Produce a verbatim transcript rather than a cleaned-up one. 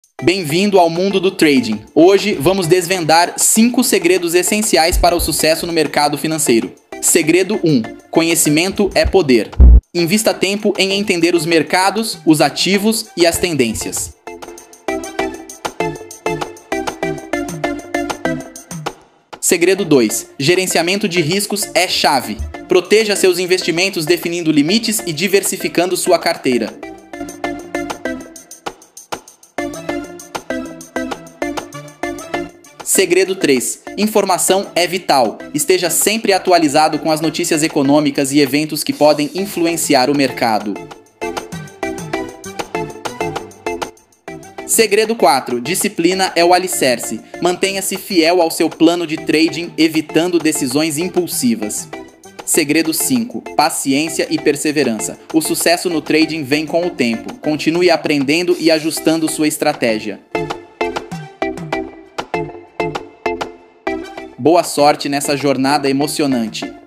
Bem-vindo ao mundo do trading. Hoje vamos desvendar cinco segredos essenciais para o sucesso no mercado financeiro. Segredo um: conhecimento é poder. Invista tempo em entender os mercados, os ativos e as tendências. Segredo dois: gerenciamento de riscos é chave. Proteja seus investimentos definindo limites e diversificando sua carteira. Segredo três: informação é vital. Esteja sempre atualizado com as notícias econômicas e eventos que podem influenciar o mercado. Segredo quatro: disciplina é o alicerce. Mantenha-se fiel ao seu plano de trading, evitando decisões impulsivas. Segredo cinco: paciência e perseverança. O sucesso no trading vem com o tempo. Continue aprendendo e ajustando sua estratégia. Boa sorte nessa jornada emocionante.